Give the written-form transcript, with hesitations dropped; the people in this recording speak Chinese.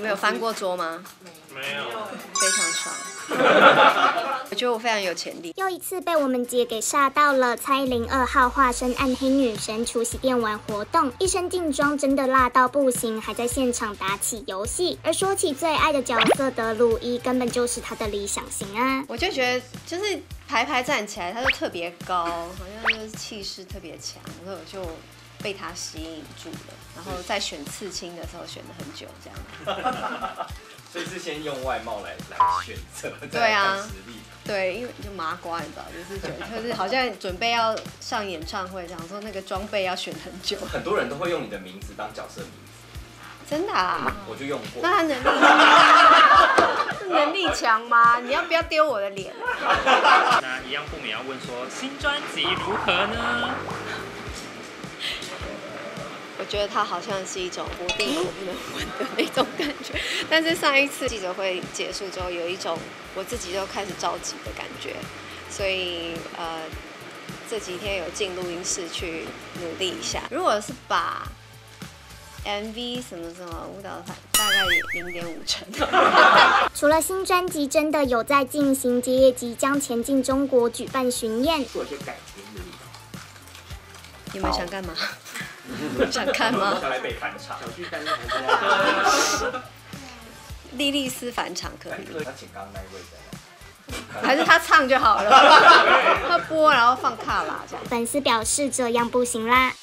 们有翻过桌吗？ 没有， 非常爽。我觉得我非常有潜力。 又一次被我们姐给吓到了。蔡依林2号化身暗黑女神出席电玩活动，一身劲装真的辣到不行，还在现场打起游戏。而说起最爱的角色德鲁伊，根本就是她的理想型啊！ 我就觉得就是排站起来，他就特别高，好像就是气势特别强，所以我就被他吸引住了。然后在选刺青的时候选了很久，这样。 所以是先用外貌来选择， 对啊， 实力。 对，因为就麻瓜，你知道，就是觉得就是好像准备要上演唱会这样，说那个装备要选很久。 很多人都会用你的名字当角色名字。 真的啊？ 我就用过。 那他能力强吗？你要不要丢我的脸？ 那一样不免要问说，新专辑如何呢？ 我觉得它好像是一种我定我不能问的那种感觉，但是上一次记者会结束之后，有一种我自己就开始着急的感觉，所以这几天有进录音室去努力一下。如果是把 MV 什么什么舞蹈大概0.5成。 除了新专辑真的有在进行，杰也即将前进中国举办巡演， 做一些改编的地你们想干嘛？想看吗？ 要来被返场。 小巨蛋还莉莉丝返场可以， 那请刚刚那一位再来。 还是他唱就好了，他播然后放卡拉这样。 粉丝表示这样不行啦。